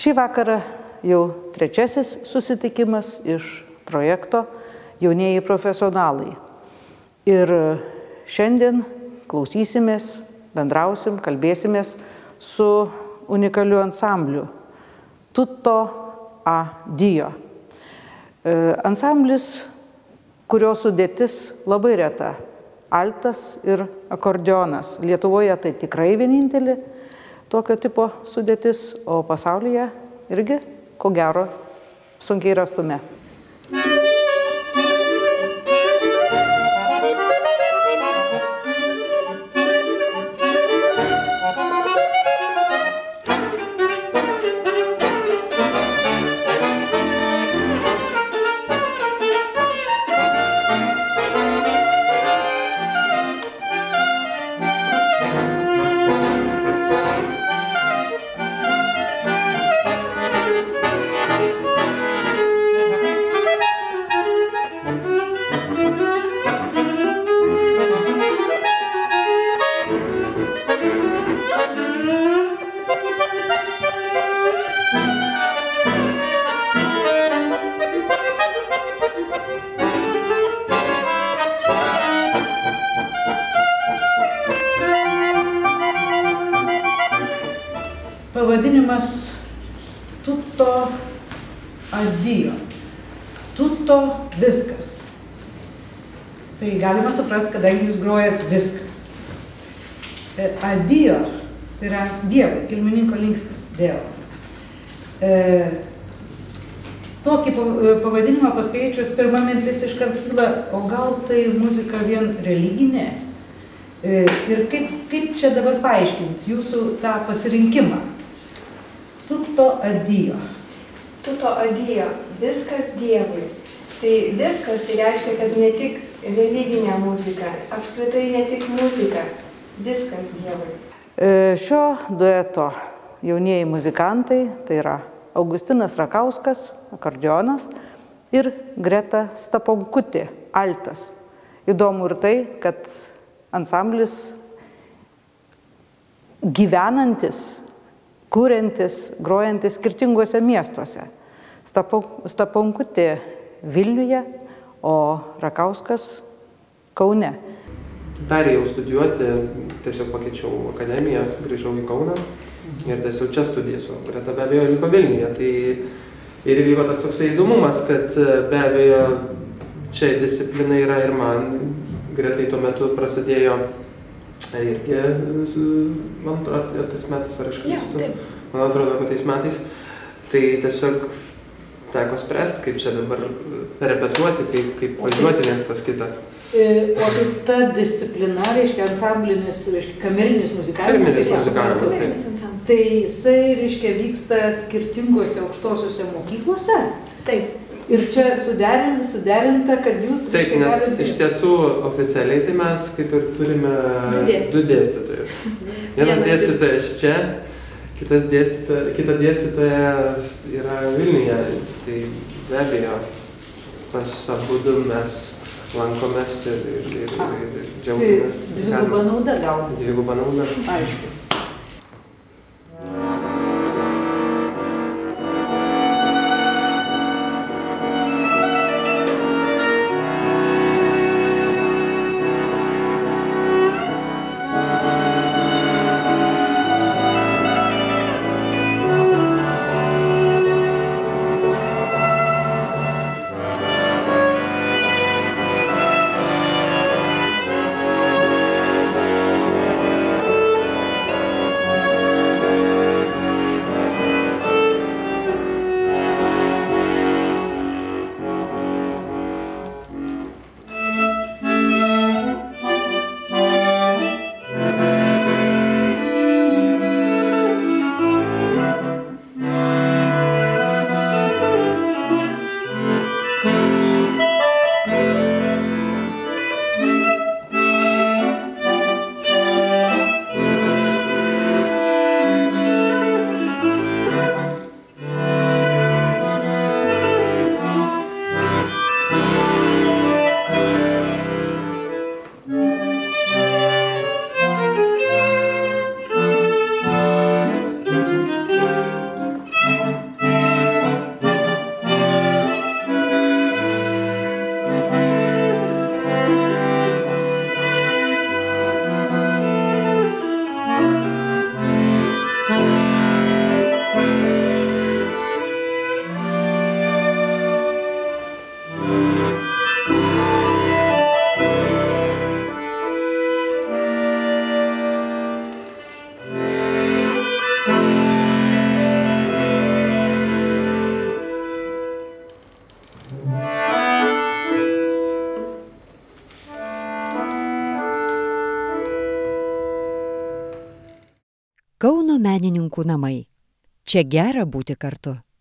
Šį vakarą jau trečiasis susitikimas iš projekto Jaunieji profesionalai. Ir šiandien klausysimės, bendrausim, kalbėsimės su unikaliu ansambliu Tutto a Dio. Ansamblis, kurio sudėtis labai reta – altas ir akordeonas. Lietuvoje tai tikrai vienintelė tokio tipo sudėtis, o pasaulyje irgi, ko gero, sunkiai rastume. Pavadinimas Tutto a Dio. Tutto viskas. Tai galima suprasti, kadangi jūs grojat viską. A Dio tai yra Dievui, kilmininko linksnis Dievo. Tokį pavadinimą paskaičius, pirma mintis iškart kyla, o gal tai muzika vien religinė? Ir kaip čia dabar paaiškinti jūsų tą pasirinkimą? Tutto a Dio. Tutto a Dio. Viskas Dievui. Tai viskas tai reiškia, kad ne tik religinė muzika, apskritai ne tik muzika, viskas Dievui. Šio dueto jaunieji muzikantai, tai yra Augustinas Rakauskas, akordeonas, ir Greta Staponkutė, altas. Įdomu ir tai, kad ansamblis gyvenantis, kuriantis, grojantis skirtinguose miestuose. Staponkutė Vilniuje, o Rakauskas Kaune. Perėjau studijuoti, tiesiog pakeičiau akademiją, grįžau į Kauną ir tiesiog čia studijas, o Greta be abejo liko Vilniuje. Tai ir įvyko tas toksai įdomumas, kad be abejo čia disciplina yra ir man. Gretai tuo metu prasidėjo irgi, man atrodo, ar tais metais, ar aš klystu? Man atrodo, kad tais metais. Tai tiesiog teko spręsti, kaip čia dabar repetuoti, kaip važiuoti viens pas kitą. O ta disciplina, reiškia, ansamblinis, reiškia, kamerinis muzikavimas. Kamerinis muzikavimas, taip. Tai jisai, reiškia, vyksta skirtingose aukštosiuose mokyklose? Taip. Ir čia suderinta, kad jūs... Taip, nes iš tiesų oficialiai tai mes kaip ir turime du dėstytojus. Vienas dėstytojas čia, kita dėstytoja yra Vilniuje. Tai be abejo, pas abudu mes lankomės ir džiaugiamės. Tai dviguba nauda gaunasi. Dviguba nauda. Aišku. Kauno menininkų namai. Čia gera būti kartu.